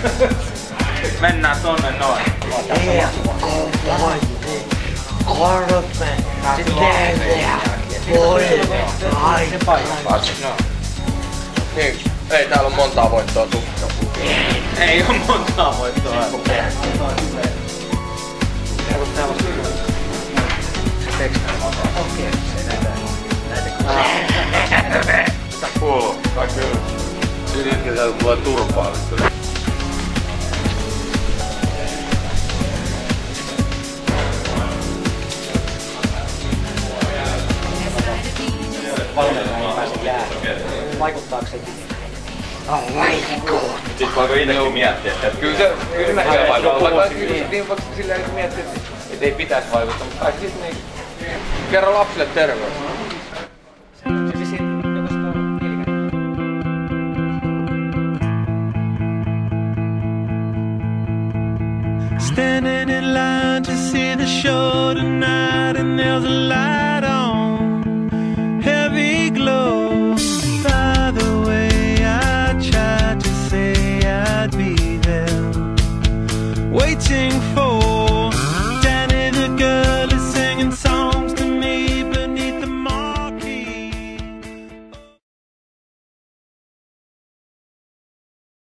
Mennään tonne noin. Niin, ei täällä ole montaa voittoa tuu. Ei oo montaa voittoa. Okei, se näitä Mitä kuuluu? Kaikki hyvin. Siinä täältä tulee turpaa. vaikuttaako se? Sitten voiko itsekin miettiä, että kyllä se näkee vaikuttaa. Vaikka sillä ei miettiä, että ei pitäisi vaikuttaa, mutta kai siis niin. Kerro lapsille terveys. Standing in line to see the show tonight, and there's a light on, heavy glow. By the way, I tried to say I'd be there, waiting for